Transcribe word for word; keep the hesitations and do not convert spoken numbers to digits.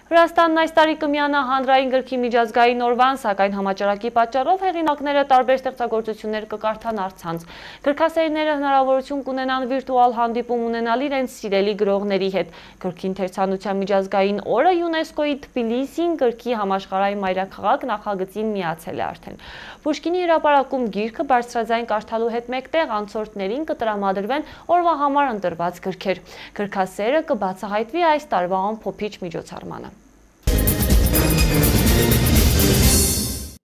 Վրաստանն այս տարի կմիանա հանրային գրքի միջազգային օրվան, սակայն համաճարակի պատճառով հեղինակները տարբեր ստեղծագործություններ կկարդան առցանց։ Գրքասերները հնարավորություն կունենան վիրտուալ հանդիպում ունենալ իրենց սիրելի գրողների հետ։ Գրքի ընթերցանության միջազգային օրը ՅՈՒՆԵՍԿՕ-ի Թբիլիսին գրքի համաշխարհային մայրաքաղաք նախագծին միացել է արդեն։ Պուշկինի հրապարակում գիրքը բարձրաձայն կարդալու հետ մեկտեղ անցորդներին կտրամադրվեն օրվա համար ընտրված գրքեր։ Գրքասերը կբացահայտվի այս տարվա ամփոփիչ միջոցառմանը։